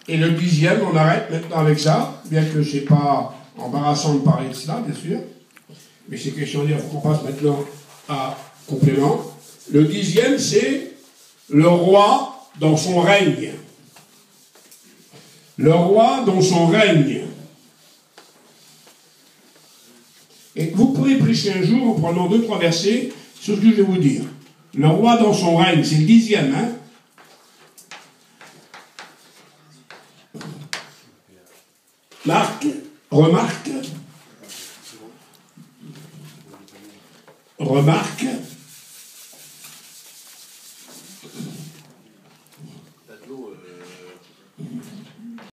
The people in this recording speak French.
Et le 10e, on arrête maintenant avec ça, bien que c'est pas embarrassant de parler de cela, bien sûr. Mais c'est question de dire qu'on passe maintenant à complément. Le 10e, c'est le roi dans son règne. Le roi dans son règne. Et vous pourrez prêcher un jour en prenant 2-3 versets sur ce que je vais vous dire. Le roi dans son règne, c'est le 10e, hein? Marc, remarque,